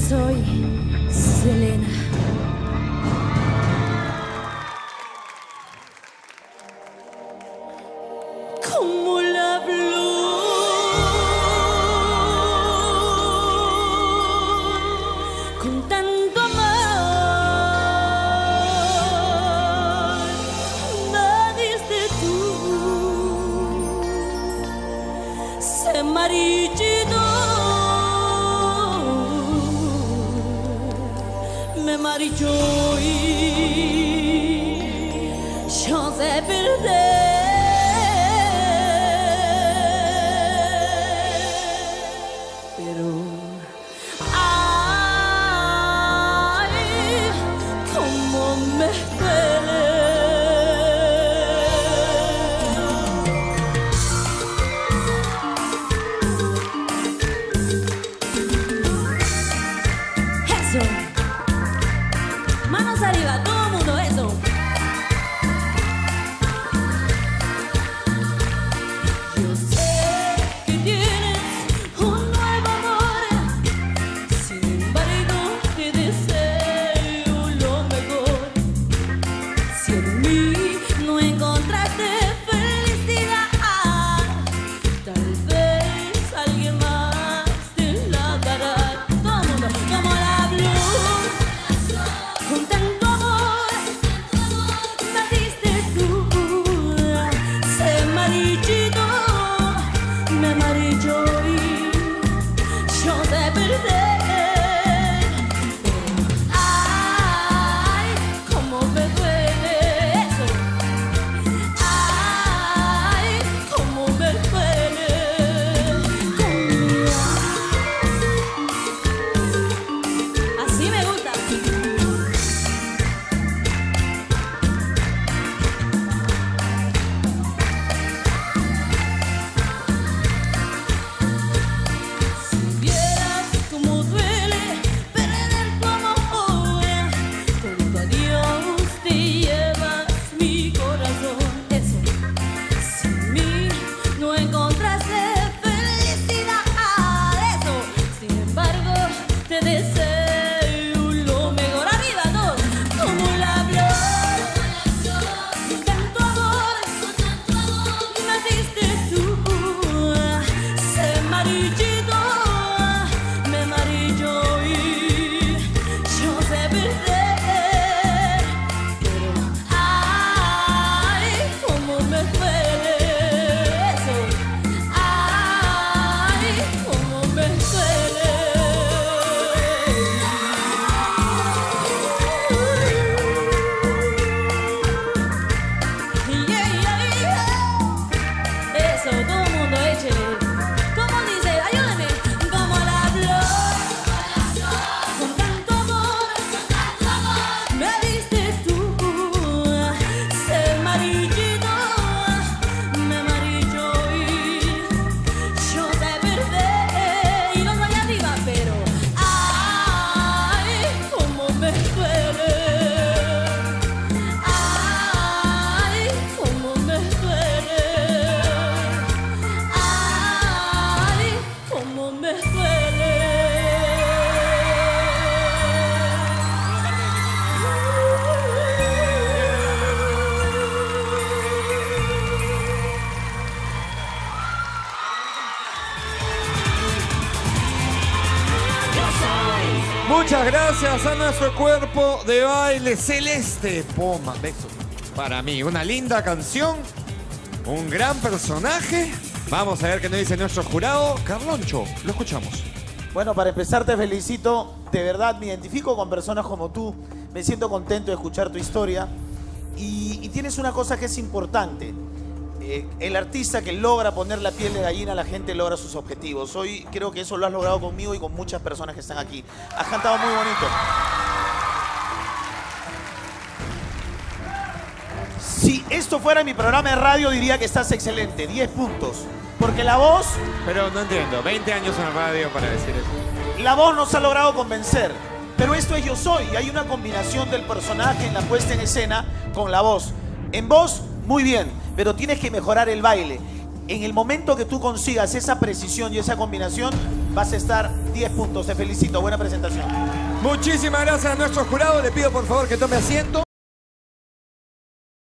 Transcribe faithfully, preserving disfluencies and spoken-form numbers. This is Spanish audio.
soy Selena. Como la blue, con tanto amor me diste tú, se marchitó, me marchó y yo sé perder. Manos arriba, todo el mundo, eso. Yo sé que tienes un nuevo amor, sin embargo te deseo lo mejor. Si en mí no encontraste felicidad, tal vez alguien más te la dará. Todo el mundo, como la blue. Con tanto amor me diste tú, se marchitó, me marchó y yo sé perder. Ay, cómo me duele eso. Ay, cómo me duele. Así me gusta. Muchas gracias a nuestro cuerpo de baile celeste. Poma, besos. Para mí, una linda canción, un gran personaje. Vamos a ver qué nos dice nuestro jurado. Carloncho, lo escuchamos. Bueno, para empezar te felicito. De verdad, me identifico con personas como tú. Me siento contento de escuchar tu historia. Y, y tienes una cosa que es importante. Eh, el artista que logra poner la piel de gallina, la gente logra sus objetivos. Hoy creo que eso lo has logrado conmigo y con muchas personas que están aquí. Has cantado muy bonito. Si esto fuera mi programa de radio, diría que estás excelente. diez puntos. Porque la voz... Pero no entiendo, veinte años en radio para decir eso. La voz nos ha logrado convencer. Pero esto es Yo Soy. Y hay una combinación del personaje en la puesta en escena con la voz. En voz, muy bien. Pero tienes que mejorar el baile. En el momento que tú consigas esa precisión y esa combinación, vas a estar diez puntos. Te felicito, buena presentación. Muchísimas gracias a nuestro jurado. Le pido por favor que tome asiento.